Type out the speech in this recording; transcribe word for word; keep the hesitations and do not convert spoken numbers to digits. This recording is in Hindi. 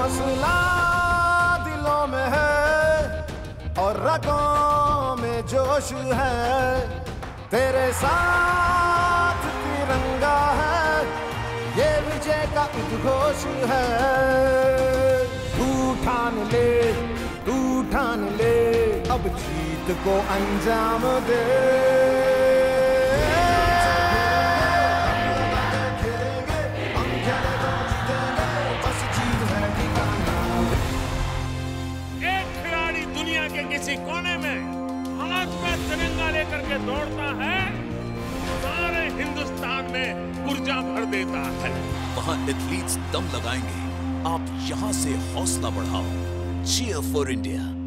हौसला दिलों में है और रगों में जोश है, तेरे साथ तिरंगा है, ये विजय का उद्घोष है। तू ठान ले, तू ठान ले, अब जीत को अंजाम दे। किसी कोने में हाथ में तिरंगा लेकर के दौड़ता है, सारे हिंदुस्तान में ऊर्जा भर देता है। वहाँ एथलीट्स दम लगाएंगे, आप यहाँ से हौसला बढ़ाओ। Cheer for India.